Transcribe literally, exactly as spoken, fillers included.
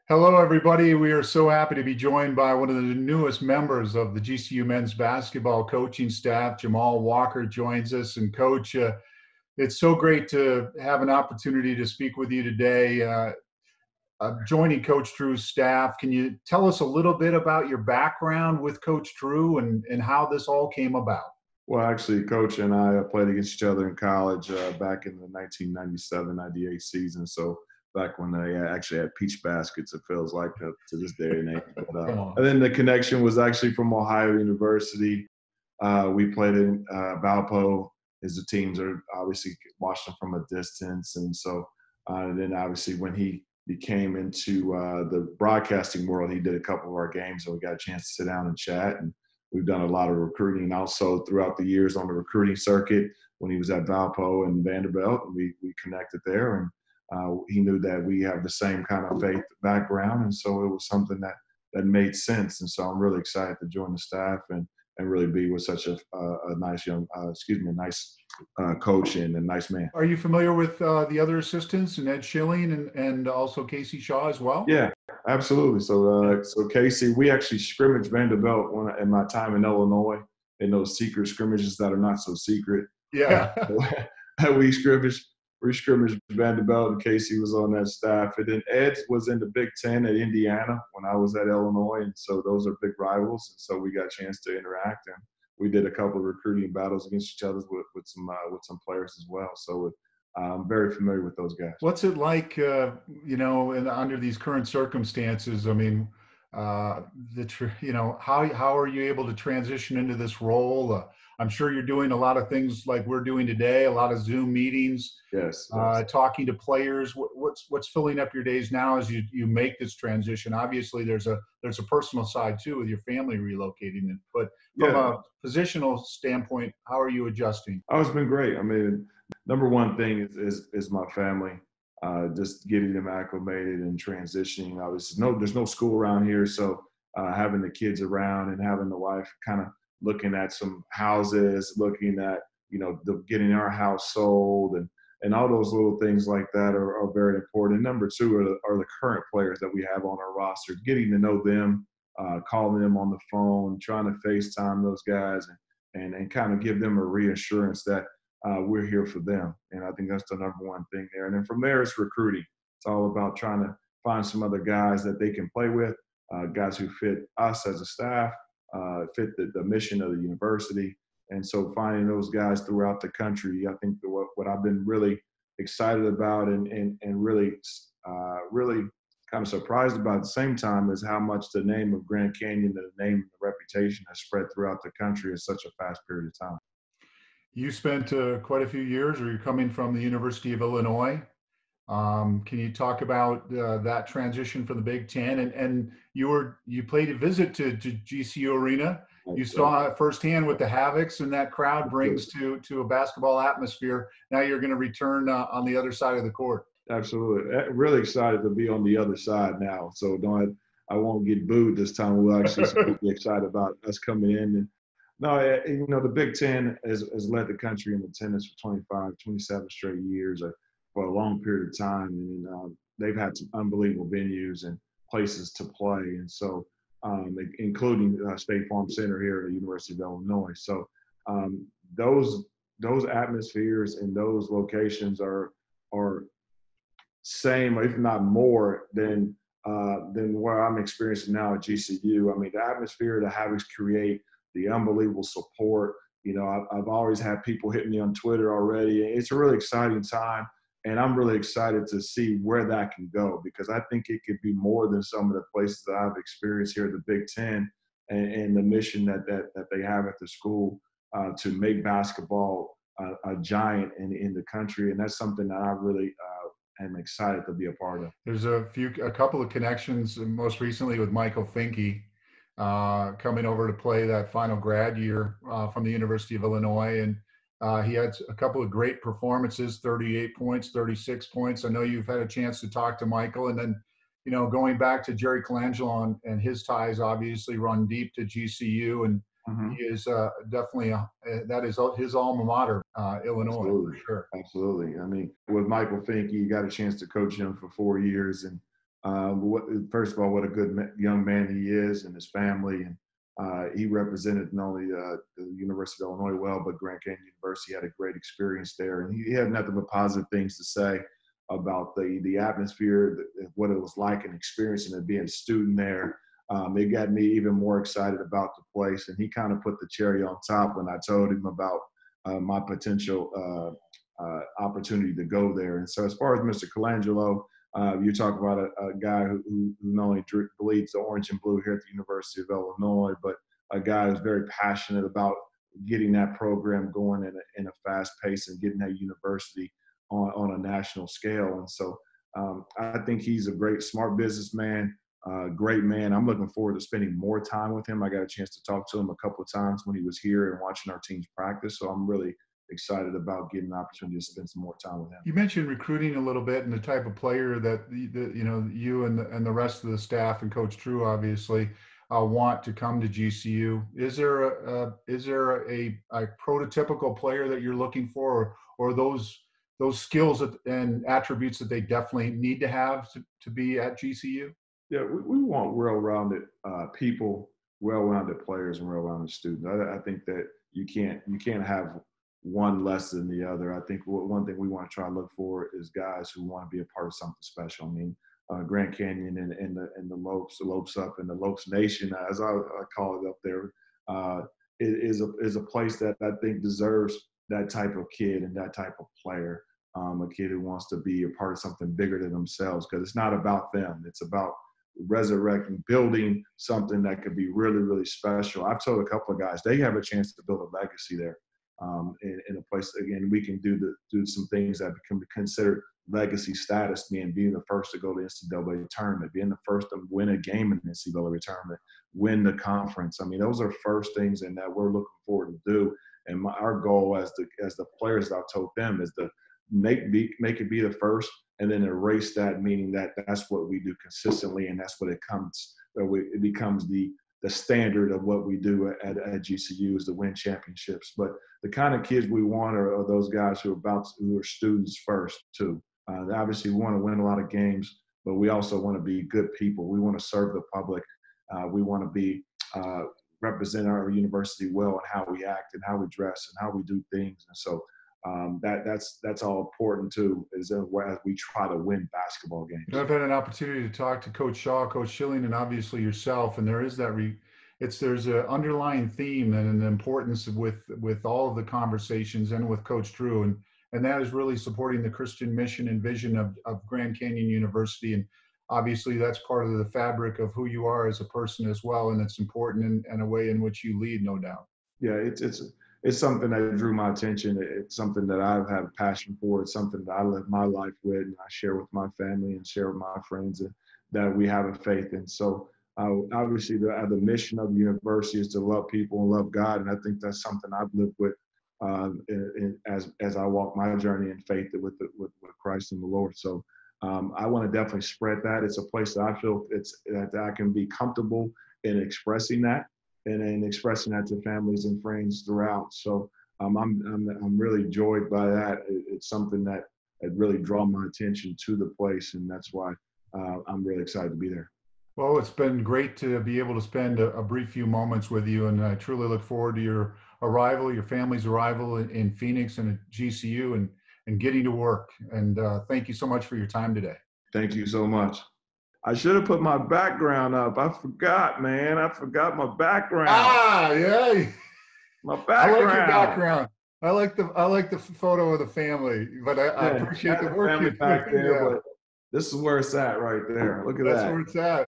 Hello, everybody. We are so happy to be joined by one of the newest members of the G C U men's basketball coaching staff. Jamal Walker joins us. And Coach, uh, it's so great to have an opportunity to speak with you today. Uh, uh, joining Coach Drew's staff, can you tell us a little bit about your background with Coach Drew and, and how this all came about? Well, actually, Coach and I uh, played against each other in college uh, back in the nineteen ninety-seven ninety-eight season. So back when they actually had peach baskets, it feels like to, to this day and age. But, uh, Come on. and then the connection was actually from Ohio University. Uh, we played in uh, Valpo. As the teams are obviously watched them from a distance, and so uh, and then obviously when he became into uh, the broadcasting world, he did a couple of our games, and we got a chance to sit down and chat. And we've done a lot of recruiting also throughout the years on the recruiting circuit when he was at Valpo and Vanderbilt. And we, we connected there, and uh, he knew that we have the same kind of faith background. And so it was something that, that made sense. And so I'm really excited to join the staff and, and really be with such a, a, a nice young, uh, excuse me, a nice uh, coach and a nice man. Are you familiar with uh, the other assistants and Ed Schilling and, and also Casey Shaw as well? Yeah, absolutely. So, uh, so Casey, we actually scrimmaged Vanderbilt when I, in my time in Illinois in those secret scrimmages that are not so secret. Yeah. Uh, we scrimmaged, we scrimmaged Vanderbilt, and Casey was on that staff. And then Ed was in the Big Ten at Indiana when I was at Illinois, and so those are big rivals. And so we got a chance to interact, and we did a couple of recruiting battles against each other with, with some uh, with some players as well. So I'm very familiar with those guys. What's it like, uh, you know, in, under these current circumstances? I mean, uh, the tr- you know, how how are you able to transition into this role? Uh, I'm sure you're doing a lot of things like we're doing today, a lot of Zoom meetings, Yes, uh, yes. talking to players. What, what's what's filling up your days now as you you make this transition? Obviously, there's a there's a personal side too with your family relocating. But from Yeah, a positional standpoint, how are you adjusting? oh, it's been great. I mean, number one thing is is, is my family. Uh, just getting them acclimated and transitioning. Obviously, no, there's no school around here, so uh, having the kids around and having the wife kind of looking at some houses, looking at you know the, getting our house sold, and and all those little things like that are, are very important. And number two are the, are the current players that we have on our roster. Getting to know them, uh, calling them on the phone, trying to FaceTime those guys, and and, and kind of give them a reassurance that uh, we're here for them. And I think that's the number one thing there. And then from there, it's recruiting. It's all about trying to find some other guys that they can play with, uh, guys who fit us as a staff, uh, fit the, the mission of the university. And so finding those guys throughout the country, I think the, what, what I've been really excited about and, and, and really, uh, really kind of surprised about at the same time is how much the name of Grand Canyon, the name and the reputation has spread throughout the country in such a fast period of time. You spent uh, quite a few years, or you're coming from the University of Illinois. Um, can you talk about uh, that transition from the Big Ten? And and you were you played a visit to, to G C U Arena. You That's, saw it firsthand what the havocs and that crowd brings to to a basketball atmosphere. Now you're going to return uh, on the other side of the court. Absolutely. Uh, Really excited to be on the other side now. So don't I won't get booed this time. We'll actually be excited about us coming in. And no, uh, you know, the Big Ten has, has led the country in attendance for twenty-five, twenty-seven straight years uh, for a long period of time. And um, they've had some unbelievable venues and places to play. And so, um, including uh, State Farm Center here at the University of Illinois. So um, those those atmospheres and those locations are are same, if not more, than uh, than where I'm experiencing now at G C U. I mean, the atmosphere, the habits create, the unbelievable support. You know, I've, I've always had people hit me on Twitter already. It's a really exciting time, and I'm really excited to see where that can go because I think it could be more than some of the places that I've experienced here at the Big Ten and, and the mission that that that they have at the school uh, to make basketball a, a giant in in the country, and that's something that I really uh, am excited to be a part of. There's a few, a couple of connections, most recently with Michael Finke, uh, coming over to play that final grad year uh, from the University of Illinois. And uh, he had a couple of great performances, thirty-eight points, thirty-six points. I know you've had a chance to talk to Michael. And then, you know, going back to Jerry Colangelo and, and his ties obviously run deep to G C U. And he Mm-hmm. is uh, definitely, a, that is his alma mater, uh, Illinois, for Absolutely. sure. Absolutely. I mean, with Michael Finke, you got a chance to coach him for four years. And Um, what, first of all, what a good ma- young man he is, and his family, and uh, he represented not only uh, the University of Illinois well, but Grand Canyon University had a great experience there, and he, he had nothing but positive things to say about the the atmosphere, the, what it was like, and experiencing it, being a student there. Um, it got me even more excited about the place, and he kind of put the cherry on top when I told him about uh, my potential uh, uh, opportunity to go there. And so, as far as Mister Colangelo, uh, you talk about a, a guy who, who not only bleeds the orange and blue here at the University of Illinois, but a guy who's very passionate about getting that program going in a, in a fast pace and getting that university on, on a national scale. And so um, I think he's a great, smart businessman, uh, great man. I'm looking forward to spending more time with him. I got a chance to talk to him a couple of times when he was here and watching our teams practice. So I'm really excited about getting an opportunity to spend some more time with him. You mentioned recruiting a little bit and the type of player that the, the you know you and the, and the rest of the staff and Coach Drew obviously uh, want to come to G C U. Is there a, a is there a, a prototypical player that you're looking for, or, or those those skills that, and attributes that they definitely need to have to, to be at G C U? Yeah, we, we want well-rounded uh, people, well-rounded players, and well-rounded students. I, I think that you can't you can't have one less than the other. I think one thing we want to try to look for is guys who want to be a part of something special. I mean, uh, Grand Canyon and, and the and the Lopes, the Lopes Up, and the Lopes Nation, as I, I call it up there, uh, is a is a place that I think deserves that type of kid and that type of player. Um, a kid who wants to be a part of something bigger than themselves, because it's not about them. It's about resurrecting, building something that could be really, really special. I've told a couple of guys they have a chance to build a legacy there. Um, in, in a place, again, we can do the, do some things that become considered legacy status, being being the first to go to the N C double A tournament, being the first to win a game in the N C double A tournament, win the conference. I mean, those are first things and that we're looking forward to do. And my, our goal as the as the players that I've told them is to make be, make it be the first, and then erase that, meaning that that's what we do consistently, and that's what it comes. It becomes the the standard of what we do at, at G C U is to win championships. But the kind of kids we want are, are those guys who are about to, who are students first too. Uh, obviously, we want to win a lot of games, but we also want to be good people. We want to serve the public. Uh, we want to be uh, represent our university well in how we act and how we dress and how we do things. And so um, that that's that's all important too, is as we try to win basketball games. I've had an opportunity to talk to Coach Shaw, Coach Schilling, and obviously yourself, and there is that re, it's there's an underlying theme and an importance with with all of the conversations and with Coach Drew, and and that is really supporting the Christian mission and vision of, of Grand Canyon University, and obviously that's part of the fabric of who you are as a person as well, and it's important in, in a way in which you lead, no doubt. Yeah, it's it's it's something that drew my attention. It's something that I've had a passion for. It's something that I live my life with, and I share with my family and share with my friends, and that we have a faith in. So uh, obviously, the, uh, the mission of the university is to love people and love God, and I think that's something I've lived with uh, in, in, as as I walk my journey in faith with the, with, with Christ and the Lord. So um, I want to definitely spread that. It's a place that I feel it's that I can be comfortable in expressing that. And, and expressing that to families and friends throughout. So um, I'm, I'm I'm really joyed by that. It, it's something that it really draw my attention to the place, and that's why uh, I'm really excited to be there. Well, it's been great to be able to spend a, a brief few moments with you, and I truly look forward to your arrival, your family's arrival in, in Phoenix and at G C U, and and getting to work. And uh, thank you so much for your time today. Thank you so much. I should have put my background up. I forgot, man. I forgot my background. Ah, yeah. My background. I like your background. I like the I like the photo of the family, but I, yeah, I appreciate the work you back there. yeah. But this is where it's at right there. Look at That's that. That's where it's at.